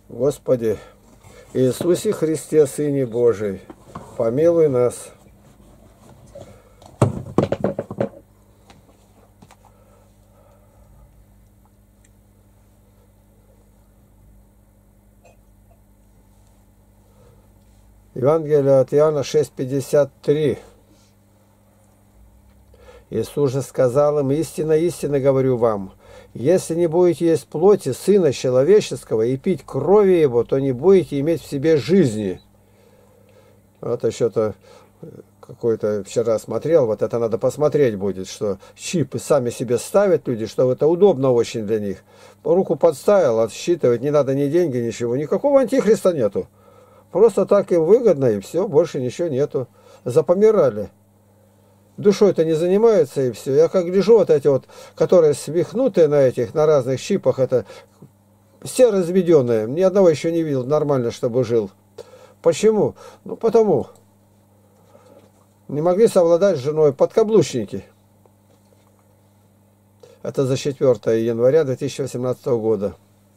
Господи, Иисусе Христе, Сыне Божий, помилуй нас. Евангелие от Иоанна 6:53. Иисус же сказал им: истинно, истинно говорю вам, если не будете есть плоти Сына Человеческого и пить крови Его, то не будете иметь в себе жизни. Вот еще-то какой-то вчера смотрел, вот это надо посмотреть будет, что чипы сами себе ставят люди, что это удобно очень для них. Руку подставил, отсчитывать, не надо ни деньги, ничего, никакого антихриста нету. Просто так им выгодно, и все, больше ничего нету. Запомирали. Душой-то не занимаются, и все. Я как гляжу, вот эти вот, которые свихнутые на этих, на разных чипах, это все разведенные. Ни одного еще не видел нормально, чтобы жил. Почему? Ну, потому. Не могли совладать с женой. Подкаблучники. Это за 4 января 2018 года.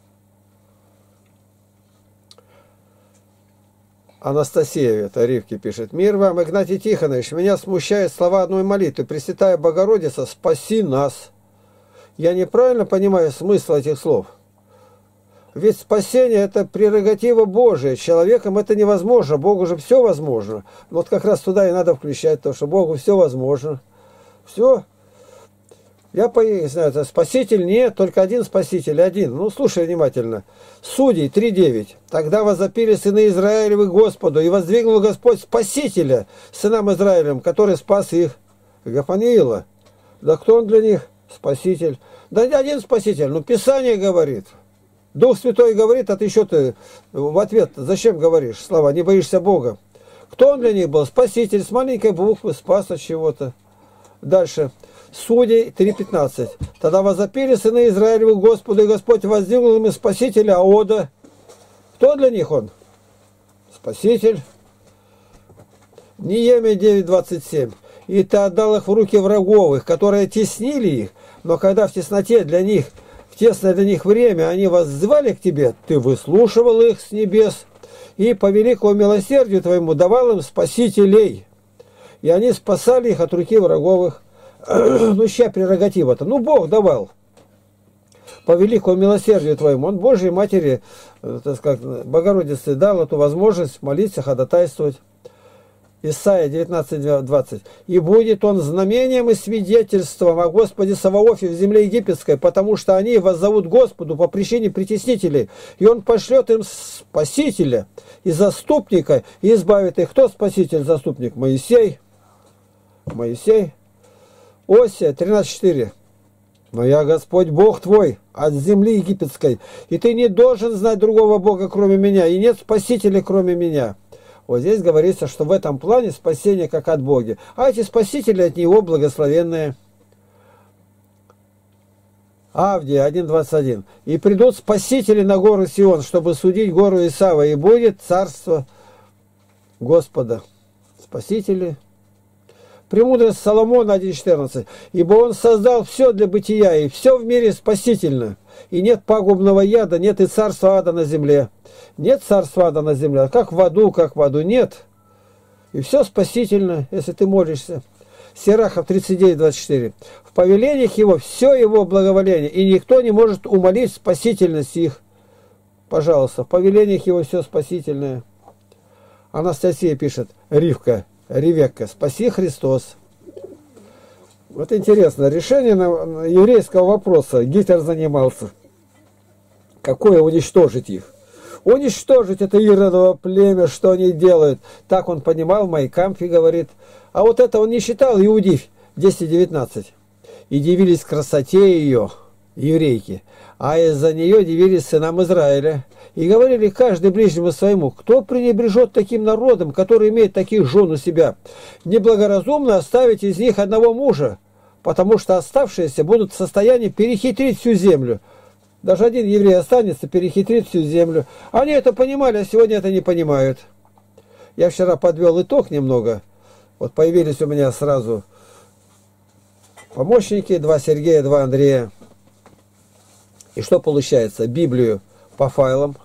Анастасия, это Ривки пишет. Мир вам, Игнатий Тихонович, меня смущает слова одной молитвы. Пресвятая Богородица, спаси нас. Я неправильно понимаю смысл этих слов? Ведь спасение – это прерогатива Божия. Человеком это невозможно, Богу же все возможно. Вот как раз туда и надо включать то, что Богу все возможно. Все. Я не знаю, это спаситель? Нет, только один спаситель, один. Ну, слушай внимательно. Судей 3:9. Тогда возопили сыны Израилевы Господу, и воздвигнул Господь Спасителя сынам Израилевым, который спас их. Гафаниила. Да кто он для них? Спаситель. Да не один спаситель, ну Писание говорит. Дух Святой говорит, а ты еще ты в ответ зачем говоришь слова? Не боишься Бога. Кто он для них был? Спаситель, с маленькой буквы, спас от чего-то. Дальше. Судей 3:15. Тогда возопили сыны Израилевы Господу, и Господь воздвигнул им Спасителя Аода. Кто для них он? Спаситель. Неемия 9:27. И ты отдал их в руки враговых, которые теснили их, но когда в тесноте для них, в тесное для них время они воззвали к тебе, ты выслушивал их с небес, и по великому милосердию твоему давал им спасителей. И они спасали их от руки враговых. Ну, чья прерогатива-то? Ну, Бог давал. По великому милосердию твоему. Он Божьей Матери, так сказать, Богородице дал эту возможность молиться, ходатайствовать. Исайя 19:20. «И будет он знамением и свидетельством о Господе Саваофе в земле египетской, потому что они воззовут Господу по причине притеснителей, и он пошлет им спасителя и заступника, и избавит их». Кто спаситель, заступник? Моисей. Моисей. Осия 13:4. «Но я Господь Бог твой от земли египетской, и ты не должен знать другого Бога, кроме меня, и нет спасителя, кроме меня». Вот здесь говорится, что в этом плане спасение как от Бога. А эти спасители от Него благословенные. Авдия 1:21. «И придут спасители на гору Сион, чтобы судить гору Исава, и будет царство Господа». Спасители. Премудрость Соломона 1:14. «Ибо он создал все для бытия, и все в мире спасительно. И нет пагубного яда, нет и царства ада на земле». Нет царства ада на земле, как в аду нет. И все спасительно, если ты молишься. Сирахов 39:24. «В повелениях его все его благоволение, и никто не может умолить спасительность их». Пожалуйста, в повелениях его все спасительное. Анастасия пишет, Ревекка, спаси Христос. Вот интересно, решение еврейского вопроса Гитлер занимался. Какое уничтожить их? Уничтожить это иродово племя, что они делают. Так он понимал, Майкамфи говорит. А вот это он не считал, Иудив 10:19. «И дивились красоте ее, еврейки, а из-за нее дивились сынам Израиля. И говорили каждый ближнему своему: кто пренебрежет таким народом, который имеет таких жен у себя? Неблагоразумно оставить из них одного мужа, потому что оставшиеся будут в состоянии перехитрить всю землю». Даже один еврей останется, перехитрит всю землю. Они это понимали, а сегодня это не понимают. Я вчера подвел итог немного. Вот появились у меня сразу помощники, 2 Сергея, 2 Андрея. И что получается? Библию по файлам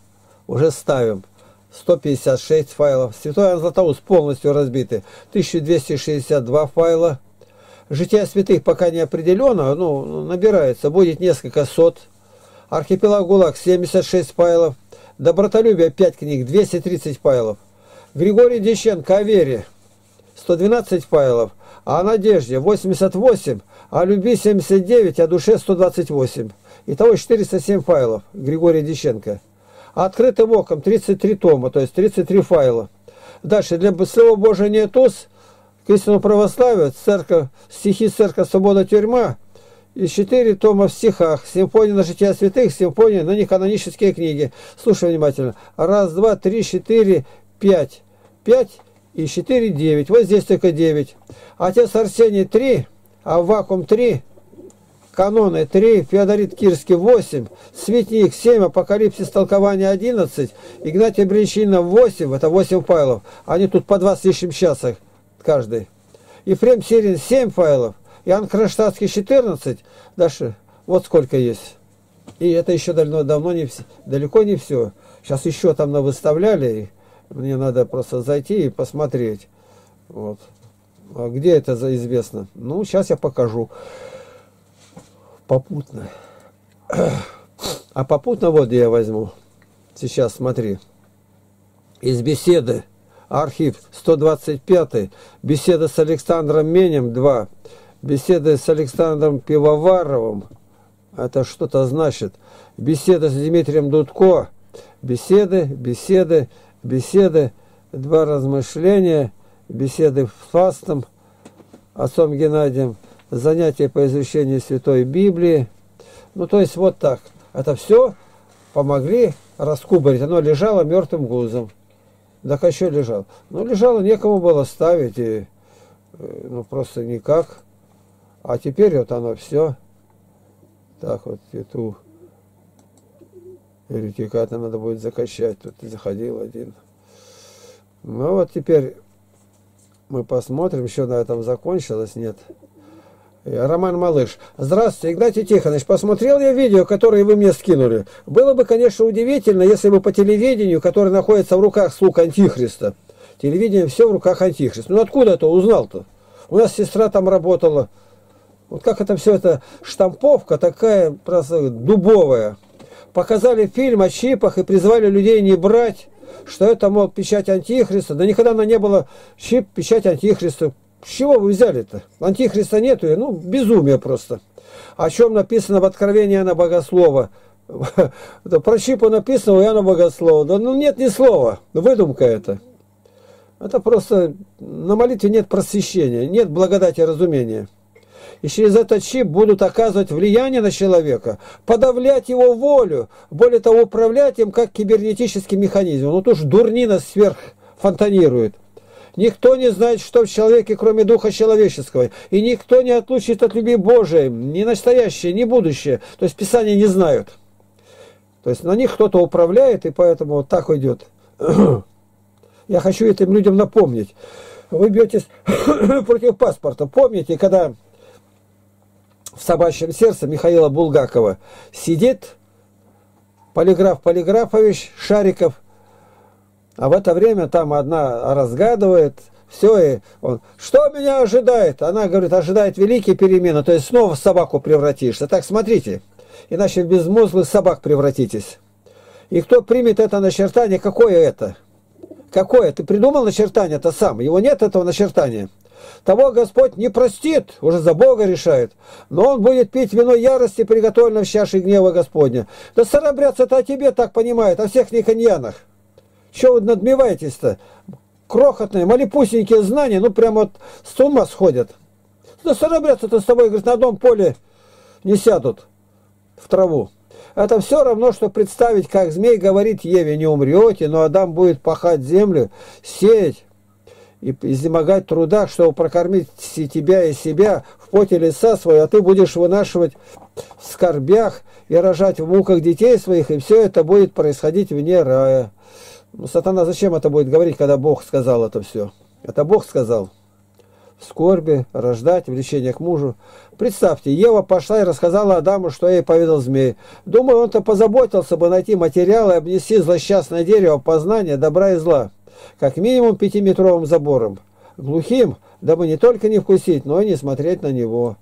уже ставим. 156 файлов. Святой Иоанн Златоуст полностью разбиты. 1262 файла. Жития святых пока не определено, ну, набирается, будет несколько сот. Архипелаг ГУЛАГ 76 файлов. Добротолюбие 5 книг, 230 файлов. Григорий Дьяченко о вере 112 файлов. А о надежде 88, о любви 79, о душе 128. Итого 407 файлов Григория Дьяченко. Открытым оком 33 тома, то есть 33 файла. Дальше, для Слова Божия нет уз, к истинному православию, церковь, стихи «Церковь, свобода, тюрьма» и 4 тома в стихах. Симфония на жития святых, симфония на неканонические книги. Слушай внимательно. 1, 2, 3, 4, 5. 5 и 4, 9. Вот здесь только 9. Отец Арсений 3, Аввакум 3, Каноны 3, Феодорит Кирский 8, Светник 7, Апокалипсис толкования 11, Игнатий Бринчинов 8, это 8 файлов. Они тут по 2 с лишним часа каждый. Ефрем Сирин 7 файлов, Иоанн Кронштадтский 14, дальше вот сколько есть. И это еще давно не все, далеко не все. Сейчас еще там навыставляли, и мне надо просто зайти и посмотреть. Вот. А где это известно? Ну, сейчас я покажу. Попутно. А попутно вот я возьму. Сейчас смотри. Из беседы. Архив 125. Беседа с Александром Менем 2. Беседы с Александром Пивоваровым. Это что-то значит. Беседа с Дмитрием Дудко. Беседы. 2 размышления. Беседы с Фастом. Отцом Геннадием. Занятия по изучению Святой Библии. Ну, то есть, вот так. Это все помогли раскубарить. Оно лежало мертвым грузом. Так еще лежало. Ну, лежало, некому было ставить. И, ну, просто никак. А теперь вот оно все. Так вот, эту еретиката надо будет закачать. Тут заходил один. Ну, вот теперь мы посмотрим. Еще на этом закончилось. Нет. Роман Малыш. Здравствуйте, Игнатий Тихонович. Посмотрел я видео, которое вы мне скинули. Было бы, конечно, удивительно, если бы по телевидению, которое находится в руках слуг Антихриста. Телевидение все в руках Антихриста. Ну откуда это узнал-то? У нас сестра там работала. Вот как это все, это штамповка такая просто дубовая. Показали фильм о чипах и призвали людей не брать, что это, мол, печать Антихриста. Да никогда она не была чип, печать Антихриста. С чего вы взяли-то? Антихриста нету, ну, безумие просто. О чем написано в Откровении Иоанна Богослова? Про чипу написано у Иоанна Богослова. Да ну нет ни слова, выдумка это. Это просто на молитве нет просвещения, нет благодати разумения. И через этот чип будут оказывать влияние на человека, подавлять его волю, более того, управлять им как кибернетический механизм. Ну, тут уж дурнина сверх фонтанирует. Никто не знает, что в человеке, кроме духа человеческого. И никто не отлучит от любви Божией, ни настоящее, ни будущее. То есть Писания не знают. То есть на них кто-то управляет, и поэтому вот так идет. Я хочу этим людям напомнить. Вы бьетесь против паспорта. Помните, когда в «Собачьем сердце» Михаила Булгакова сидит полиграф Полиграфович Шариков, а в это время там одна разгадывает, все, и он, что меня ожидает? Она говорит, ожидает великие перемены, то есть снова в собаку превратишься. Так, смотрите, иначе в безмозглых собак превратитесь. И кто примет это начертание, какое это? Какое? Ты придумал начертание-то сам, его нет этого начертания. Того Господь не простит, уже за Бога решает, но он будет пить вино ярости, приготовленное в чаше гнева Господня. Да старобрядцы-то о тебе так понимают, о всех никоньянах. Чего вы надмеваетесь-то? Крохотные, малепусенькие знания, ну прямо вот с ума сходят. Да старобрядцы-то с тобой, говорит, на одном поле не сядут в траву. Это все равно, что представить, как змей говорит Еве, не умрете, но Адам будет пахать землю, сеять и изнемогать в трудах, чтобы прокормить тебя и себя в поте лица своего, а ты будешь вынашивать в скорбях и рожать в муках детей своих, и все это будет происходить вне рая. Ну, сатана зачем это будет говорить, когда Бог сказал это все? Это Бог сказал. в скорби, рождать, влечение к мужу. Представьте, Ева пошла и рассказала Адаму, что ей поведал змей. Думаю, он-то позаботился бы найти материалы и обнести злосчастное дерево познания добра и зла, как минимум 5-метровым забором. Глухим, дабы не только не вкусить, но и не смотреть на него.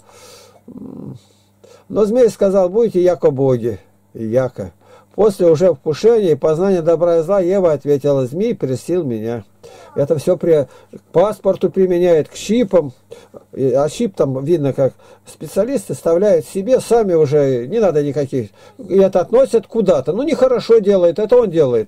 Но змей сказал: будете яко боги. И яко. После уже вкушения и познания добра и зла Ева ответила: змей прельстил меня. Это все к паспорту применяет, к чипам. А чип там видно, как специалисты вставляют себе, сами уже, не надо никаких. И это относят куда-то. Ну, нехорошо делает, это он делает.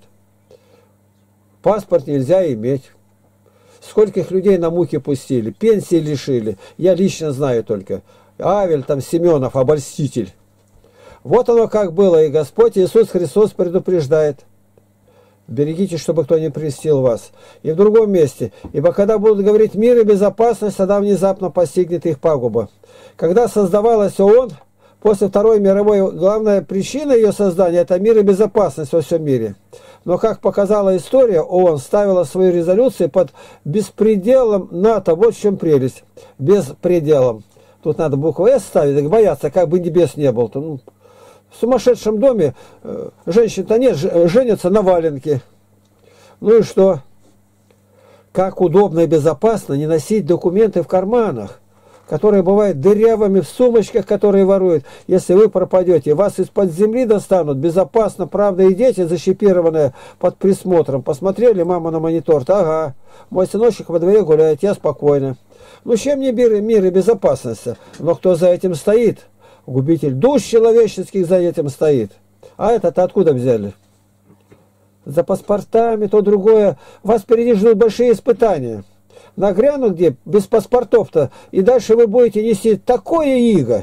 Паспорт нельзя иметь. Скольких людей на муки пустили, пенсии лишили. Я лично знаю только. Авель, там, Семенов, обольститель. Вот оно как было, и Господь Иисус Христос предупреждает: берегите, чтобы кто не прельстил вас. И в другом месте: ибо когда будут говорить мир и безопасность, тогда внезапно постигнет их пагуба. Когда создавалась ООН, после Второй мировой, главная причина ее создания – это мир и безопасность во всем мире. Но, как показала история, ООН ставила свою резолюцию под беспределом НАТО. Вот в чем прелесть. Беспределом. Тут надо букву «С» ставить, так бояться, как бы небес не было. Ну, в сумасшедшем доме женщин-то нет, женятся на валенке. Ну и что? Как удобно и безопасно не носить документы в карманах, которые бывают дырявыми в сумочках, которые воруют. Если вы пропадете, вас из-под земли достанут. Безопасно, правда, и дети, защипированные под присмотром. Посмотрели мама на монитор: ага, мой сыночек во дворе гуляет, я спокойно. Ну, чем не мир и безопасность? Но кто за этим стоит? Губитель душ человеческих за этим стоит. А это-то откуда взяли? За паспортами, то другое. Вас впереди ждут большие испытания. Нагрянут где без паспортов-то, и дальше вы будете нести такое иго,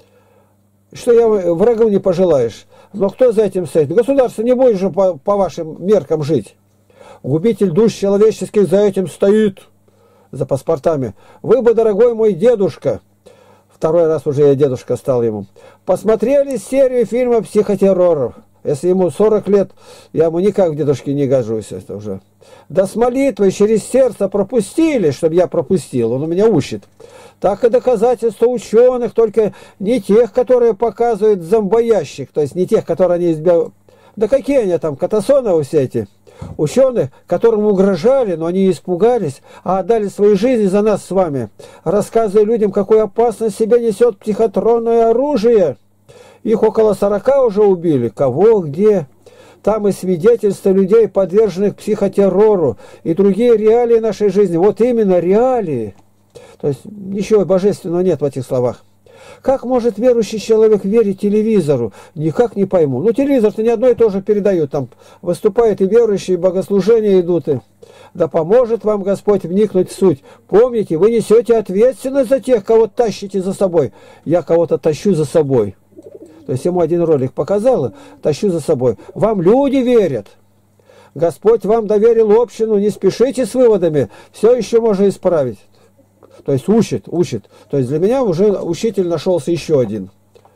что я врагу не пожелаешь. Но кто за этим стоит? Государство не будет же по вашим меркам жить. Губитель душ человеческих за этим стоит. За паспортами. Вы бы, дорогой мой дедушка, второй раз уже я дедушка стал ему, посмотрели серию фильмов психотерроров. Если ему 40 лет, я ему никак в дедушке не гожусь. Это уже. Да с молитвой через сердце пропустили, чтобы я пропустил. Он у меня учит. Так и доказательства ученых, только не тех, которые показывают зомбоящих, то есть не тех, которые они избивают. Да какие они там, Катасоновы все эти? Ученых, которым угрожали, но они испугались, а отдали свои жизни за нас с вами, рассказывая людям, какую опасность себе несет психотронное оружие. Их около 40 уже убили. Кого, где? Там и свидетельства людей, подверженных психотеррору, и другие реалии нашей жизни. Вот именно реалии. То есть ничего божественного нет в этих словах. Как может верующий человек верить телевизору? Никак не пойму. Ну, телевизор-то не одно и то же передают. Там выступают и верующие, и богослужения идут. И... Да поможет вам Господь вникнуть в суть. Помните, вы несете ответственность за тех, кого тащите за собой. Я кого-то тащу за собой. То есть ему один ролик показал, тащу за собой. Вам люди верят. Господь вам доверил общину, не спешите с выводами. Все еще можно исправить. То есть учит. То есть для меня уже учитель нашелся еще один.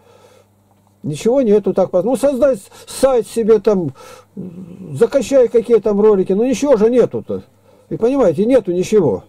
Ничего нету так. Ну, создать сайт себе там, закачай какие там ролики. Ну, ничего же нету-то. И понимаете, нету ничего.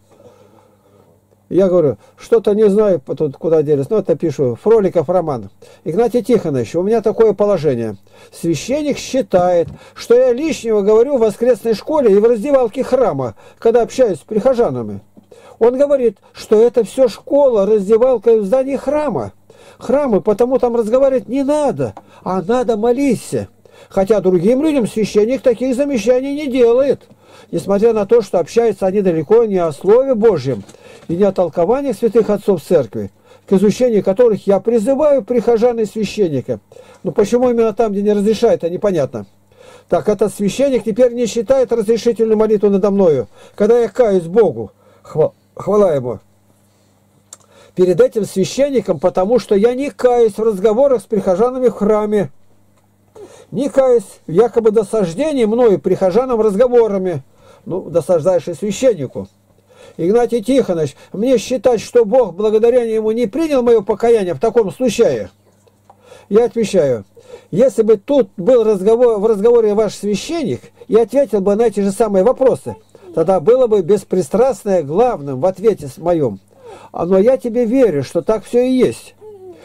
Я говорю, что-то не знаю, тут куда делись. Ну, это пишу. Фроликов роман. Игнатий Тихонович, у меня такое положение. Священник считает, что я лишнего говорю в воскресной школе и в раздевалке храма, когда общаюсь с прихожанами. Он говорит, что это все школа, раздевалка в здании храма. Храмы, потому там разговаривать не надо, а надо молиться. Хотя другим людям священник таких замечаний не делает. Несмотря на то, что общаются они далеко не о Слове Божьем и не о толковании святых отцов церкви, к изучению которых я призываю прихожан и священника. Но почему именно там, где не разрешают, это непонятно. Так этот священник теперь не считает разрешительную молитву надо мною, когда я каюсь Богу. Хвала ему. Перед этим священником, потому что я не каюсь в разговорах с прихожанами в храме. Не каюсь в якобы досаждении мною прихожанам разговорами. Ну, досаждаешь и священнику. Игнатий Тихонович, мне считать, что Бог благодаря ему не принял мое покаяние в таком случае? Я отвечаю, если бы тут был в разговоре ваш священник и ответил бы на эти же самые вопросы, тогда было бы беспристрастное главным в ответе моем. Но я тебе верю, что так все и есть.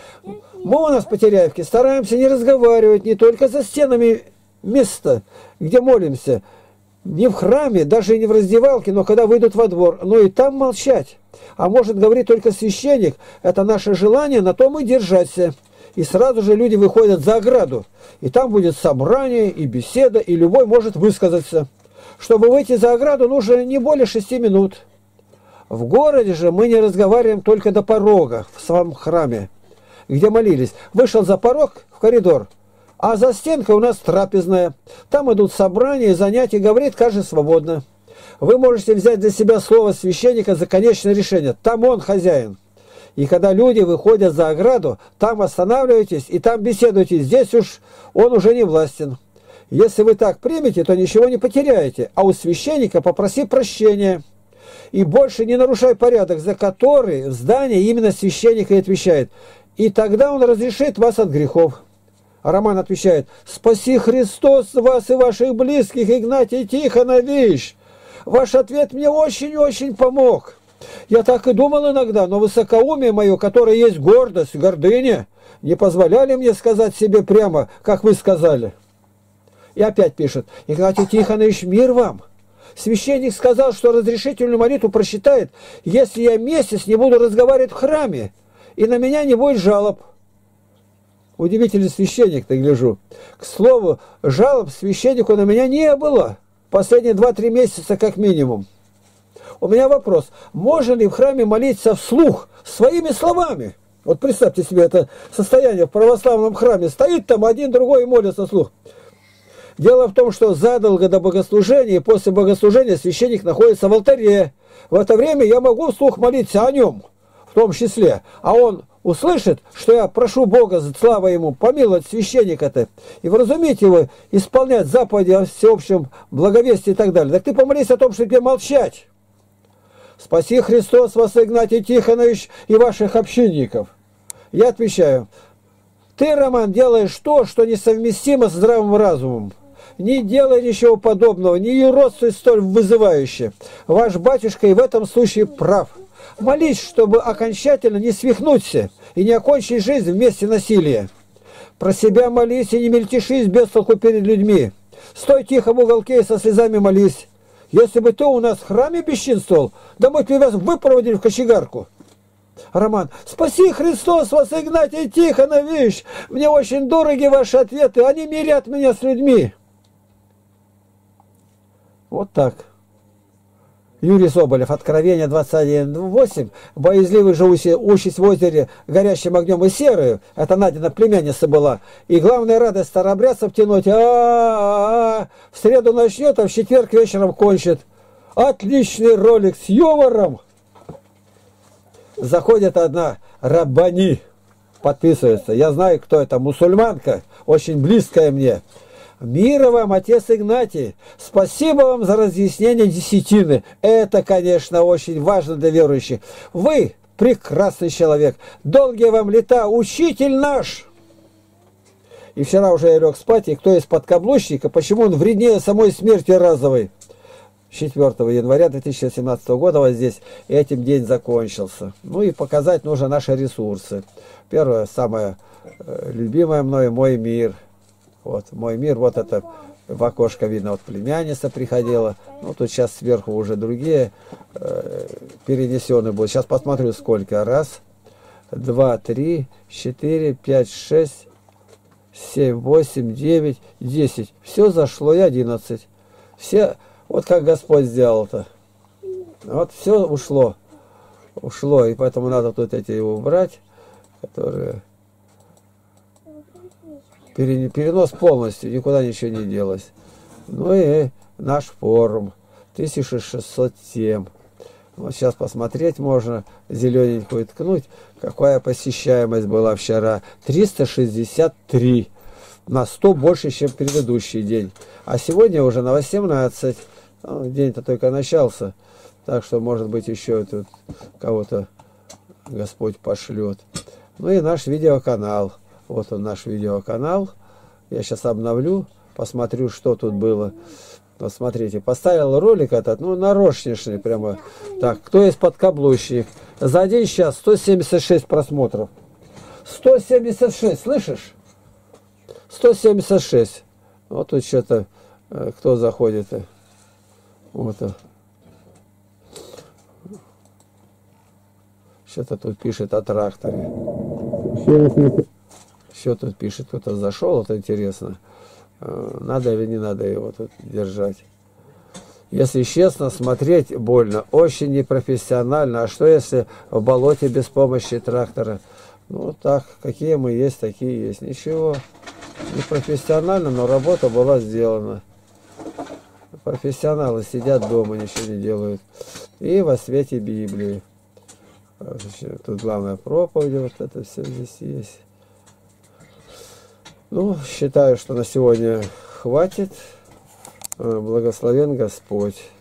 Мы у нас в Потеряевке стараемся не разговаривать не только за стенами места, где молимся, не в храме, даже и не в раздевалке, но когда выйдут во двор, но и там молчать. А может говорить только священник, это наше желание, на том и держаться. И сразу же люди выходят за ограду, и там будет собрание, и беседа, и любой может высказаться. Чтобы выйти за ограду, нужно не более 6 минут. В городе же мы не разговариваем только до порога, в своем храме, где молились. Вышел за порог в коридор, а за стенкой у нас трапезная. Там идут собрания, занятия, говорит каждый свободно. Вы можете взять для себя слово священника за конечное решение. Там он хозяин. И когда люди выходят за ограду, там останавливаетесь и там беседуете. Здесь уж он уже не властен. Если вы так примете, то ничего не потеряете. А у священника попроси прощения. И больше не нарушай порядок, за который в здании именно священник и отвечает. И тогда он разрешит вас от грехов. А Роман отвечает: «Спаси Христос вас и ваших близких, Игнатий Тихонович! Ваш ответ мне очень-очень помог. Я так и думал иногда, но высокоумие мое, которое есть гордость, гордыня, не позволяли мне сказать себе прямо, как вы сказали». И опять пишет: «Игнатий Тихонович, мир вам! Священник сказал, что разрешительную молитву прочитает, если я месяц не буду разговаривать в храме, и на меня не будет жалоб». Удивительный священник-то, гляжу. К слову, жалоб священнику на меня не было. Последние 2-3 месяца как минимум. У меня вопрос. Можно ли в храме молиться вслух, своими словами? Вот представьте себе это состояние в православном храме. Стоит там один, другой и молится вслух. Дело в том, что задолго до богослужения и после богослужения священник находится в алтаре. В это время я могу вслух молиться о нем, в том числе. А он услышит, что я прошу Бога, слава ему, помиловать священника-то, и вразумить его, исполнять заповеди о всеобщем благовестии и так далее. Так ты помолись о том, чтобы тебе молчать. Спаси Христос вас, Игнатий Тихонович, и ваших общинников. Я отвечаю: ты, Роман, делаешь то, что несовместимо с здравым разумом. Не делай ничего подобного, не юродствуй столь вызывающе. Ваш батюшка и в этом случае прав. Молись, чтобы окончательно не свихнуться и не окончить жизнь вместе насилия. Про себя молись и не мельтешись без толку перед людьми. Стой тихо в уголке и со слезами молись. Если бы ты у нас в храме бесчинствовал, да мы тебя выпроводили в кочегарку. Роман: спаси Христос вас, Игнатий Тихонович! Мне очень дороги ваши ответы, они мирят меня с людьми. Вот так. Юрий Соболев, Откровение 21:8. Боязливый же участь в озере горящим огнем и серою. Это Надина племянница была. И главная радость старообрядцев тянуть. В среду начнет, а в четверг вечером кончит. Отличный ролик с юмором. Заходит одна раббани, подписывается. Я знаю, кто это. Мусульманка, очень близкая мне. Мира вам, отец Игнатий, спасибо вам за разъяснение десятины. Это, конечно, очень важно для верующих. Вы прекрасный человек. Долгие вам лета, учитель наш. И вчера уже я лег спать, и кто из подкаблучника, почему он вреднее самой смерти разовой? 4 января 2017 года вот здесь этим день закончился. Ну и показать нужно наши ресурсы. Первое, самое любимое мною, мой мир. Вот, мой мир, вот это в окошко видно, вот племянница приходила. Ну, тут сейчас сверху уже другие перенесенные будут. Сейчас посмотрю, сколько. 1, 2, 3, 4, 5, 6, 7, 8, 9, 10. Все зашло, и 11. Все, вот как Господь сделал-то. Вот все ушло. Ушло, и поэтому надо тут эти убрать, которые... Перенос полностью, никуда ничего не делось. Ну и наш форум 1607. Вот сейчас посмотреть можно, зелененькую ткнуть, какая посещаемость была вчера. 363. На 100 больше, чем предыдущий день. А сегодня уже на 18. Ну, день-то только начался. Так что, может быть, еще тут кого-то Господь пошлет. Ну и наш видеоканал. Вот он, наш видеоканал. Я сейчас обновлю. посмотрю, что тут было. Вот смотрите, поставил ролик этот, ну, нарочнейший прямо. Так, кто есть подкаблучник? За 1 час 176 просмотров. 176, слышишь? 176. Вот тут что-то, кто заходит. Вот. Что-то тут пишет о тракторе. Что тут пишет, кто-то зашел, это интересно. Надо или не надо его тут держать. Если честно, смотреть больно, очень непрофессионально. А что если в болоте без помощи трактора? Ну так, какие мы есть, такие есть. Ничего, непрофессионально, но работа была сделана. Профессионалы сидят дома, ничего не делают. И во свете Библии. Тут главная проповедь, вот это все здесь есть. Ну, считаю, что на сегодня хватит. Благословен Господь.